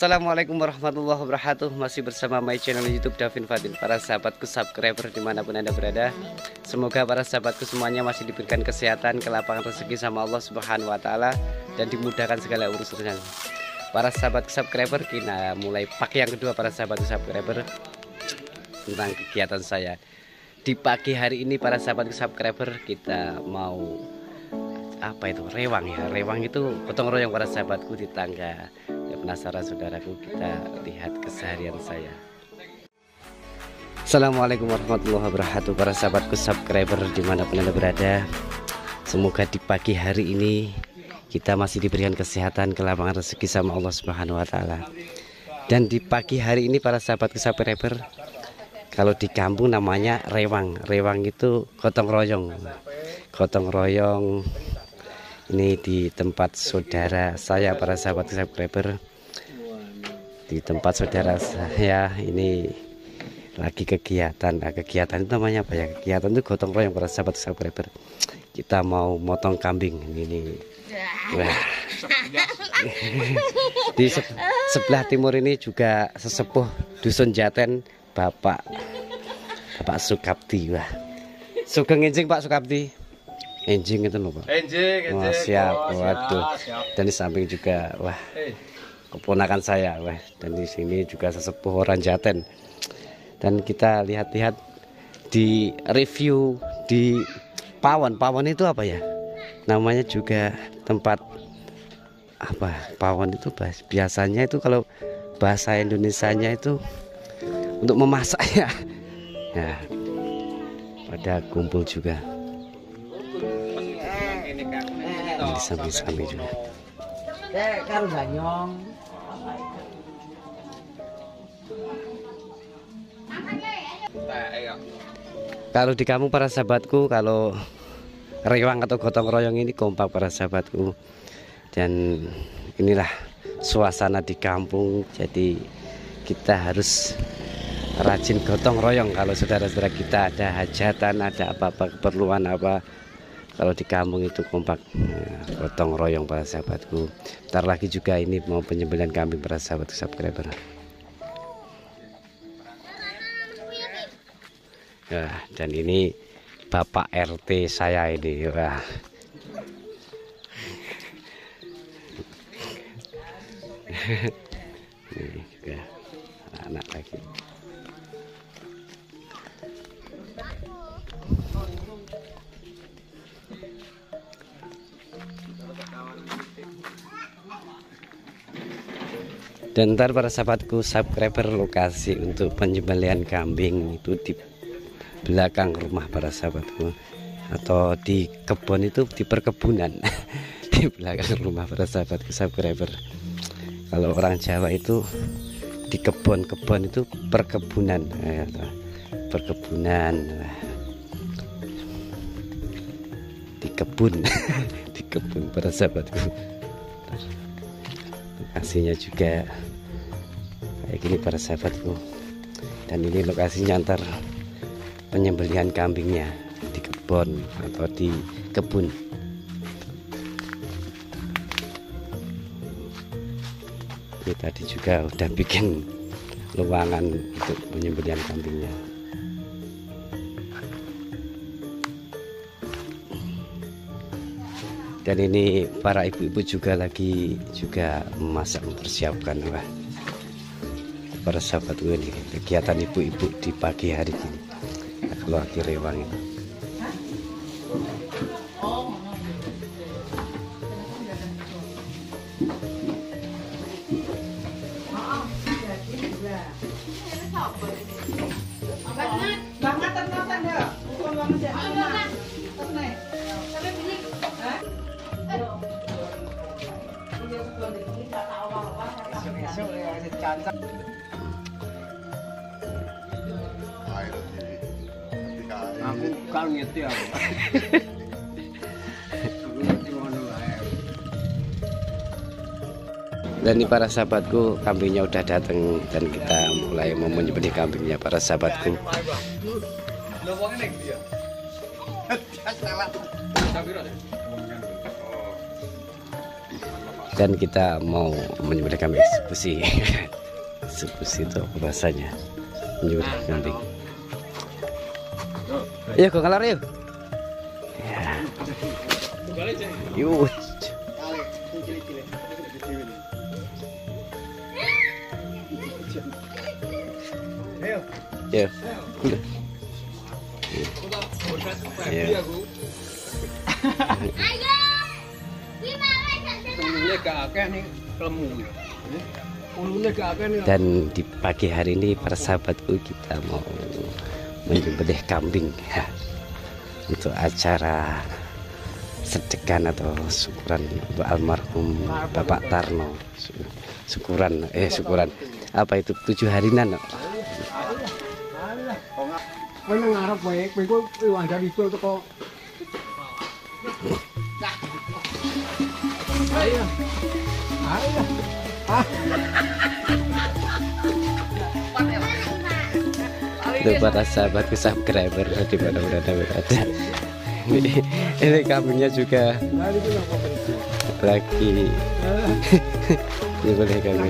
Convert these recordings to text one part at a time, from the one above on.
Assalamualaikum warahmatullahi wabarakatuh. Masih bersama my channel YouTube Davin Fatin. Para sahabatku subscriber dimanapun Anda berada, semoga para sahabatku semuanya masih diberikan kesehatan, kelapangan rezeki sama Allah Subhanahu wa Ta'ala, dan dimudahkan segala urusannya. Para sahabat subscriber, kita mulai pagi yang kedua para sahabat subscriber tentang kegiatan saya di pagi hari ini. Para sahabat subscriber, kita mau apa itu, rewang ya. Rewang itu gotong royong para sahabatku di tangga. Ya, penasaran saudaraku, kita lihat keseharian saya. Assalamualaikum warahmatullahi wabarakatuh. Para sahabatku subscriber dimanapun Anda berada, semoga di pagi hari ini kita masih diberikan kesehatan, kelapangan rezeki sama Allah Subhanahu wa Ta'ala. Dan di pagi hari ini para sahabatku subscriber, kalau di kampung namanya rewang. Rewang itu gotong royong. Gotong royong ini di tempat saudara saya para sahabat subscriber. Di tempat saudara saya ini lagi kegiatan. Nah, kegiatan itu namanya apa ya? Kegiatan itu gotong royong para sahabat subscriber. Kita mau motong kambing ini. Wah. Di sebelah timur ini juga sesepuh dusun Jaten, Bapak Sukapti. Wah. Sugeng enjing Pak Sukapti. Enjing itu loh Pak. Enjing. Oh, siap. Waduh. Dan di samping juga wah, keponakan saya. Wah, dan di sini juga sesepuh orang Jaten. Dan kita lihat-lihat di review di Pawon. Pawon itu apa ya? Namanya juga tempat apa? Pawon itu biasanya itu kalau bahasa Indonesianya itu untuk memasak ya. Nah, pada kumpul juga. Di samping-samping juga. Kalau di kampung para sahabatku, kalau rewang atau gotong royong ini kompak para sahabatku. Dan inilah suasana di kampung. Jadi kita harus rajin gotong royong kalau saudara-saudara kita ada hajatan, ada apa-apa keperluan apa. Kalau di kampung itu kompak, gotong royong para sahabatku. Bentar lagi juga ini mau penyembelihan kambing para sahabat subscriber. Nah, dan ini Bapak RT saya ini. Wah. Ini juga anak lagi. Dan ntar para sahabatku subscriber, lokasi untuk penyembelihan kambing itu di belakang rumah para sahabatku, atau di kebun itu, di perkebunan di belakang rumah para sahabatku subscriber. Kalau orang Jawa itu di kebun itu perkebunan, perkebunan di kebun di kebun para sahabatku. Lokasinya juga kayak gini para sahabatku. Dan ini lokasinya antar penyembelihan kambingnya di kebun atau di kebun. Ini tadi juga udah bikin ruangan untuk penyembelihan kambingnya. Dan ini para ibu-ibu juga lagi memasak, mempersiapkan. Wah, para sahabatku, ini kegiatan ibu-ibu di pagi hari ini. Nah, kalau lagi rewang itu. Aku kan ngerti ya. Dan ini para sahabatku, kambingnya udah datang dan kita mulai mau menyembelih kambingnya para sahabatku. Dan kita mau menyembelih kambing eksekusi. Eksekusi itu apa bahasanya? Menyembelih kambing. Ayo kau kelar yuk. Ya. Yuk. Ya. Ya. Dan di pagi hari ini para sahabatku kita mau menyembelih kambing ya, untuk acara sedekan atau syukuran untuk almarhum Bapak Tarno. Syukuran apa itu 7 harinan. Untuk para sahabatku subscriber di mana-mana berada. Ini kambingnya juga lagi ini boleh kambing.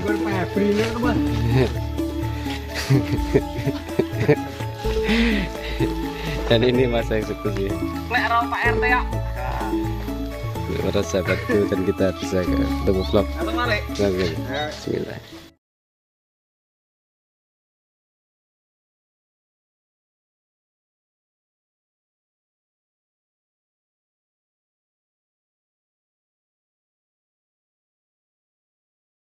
Dan ini masa eksekusi. Para sahabatku, dan kita bisa ketemu vlog. Bismillah.